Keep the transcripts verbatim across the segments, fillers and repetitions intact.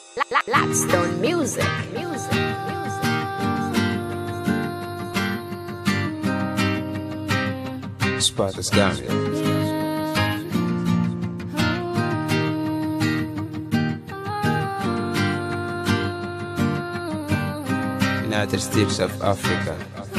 Blackstone music, music, music. Xpattaz Gambia. United States of Africa.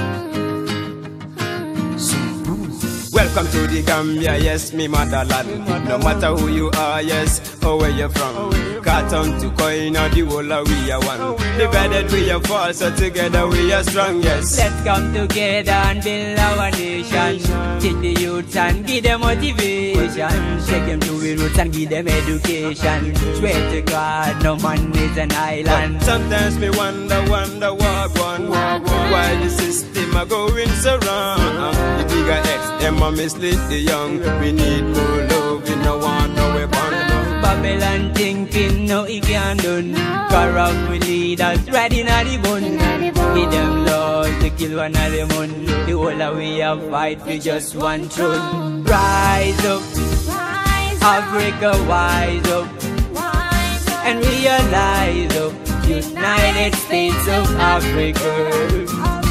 Welcome to the Gambia, yes, me motherland. No matter who you are, yes, or where you're from. Carton to coin or the whole of we are one. Divided we are fall, so together we are strong, yes. Let's come together and build our nation. Take the youths and give them motivation. Take them to the roots and give them education. Swear to God, no man is an island. But sometimes me wonder, wonder what one. Why the system are going so wrong? The bigger X, them are mislead the young. We need more love, we no want no weapon. Babylon thinking, no, it can't done. Corrupt with leaders, right in the bun. Give them laws to kill one of them on. The whole of we have fight for just one throne. Rise up, Africa, wise up, and realize up. United States of Africa.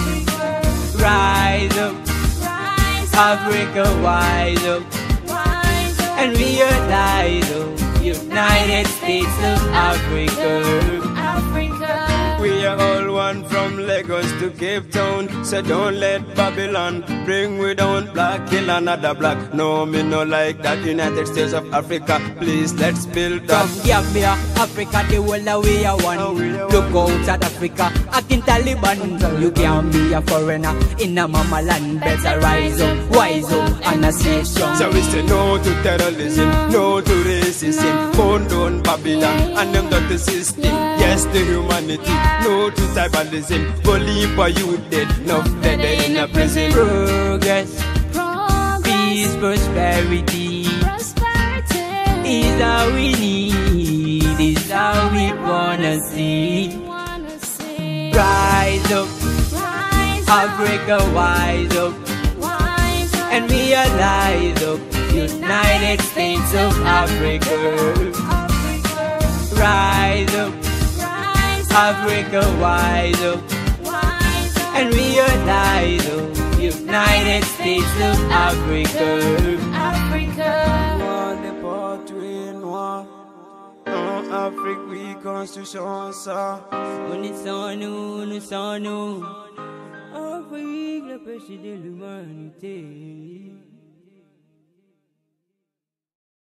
Rise up, Africa, wise up, and realize up. United States of Africa. We are all one from Lagos to Cape Town. So don't let Babylon bring we down. Black kill another black. No, me no like that. United States of Africa, please let's build that. From Gambia, Africa, the whole of we are one. Look out at Africa, acting Taliban. You can't be a foreigner in a mama land. Better rise up, wise up, and a stay strong. So we say no to terrorism, no to racism. Bone down Babylon and them dirty system. Yes to humanity, no to tribalism. Go leave for you dead, no dead in a prison. Progress, Progress. Peace, prosperity, Prosperity is all we need, is all we wanna see. wanna see. Rise up, Rise up, Africa, wise up, wise up, and realize up. United States of Africa. Rise up, rise up, Africa, wise up, wise up, and realize up. United States of Africa. Africa. One the part we know. No Africa we constitution sir. Unisonu, unisonu, Afrique, le péché de l'humanité.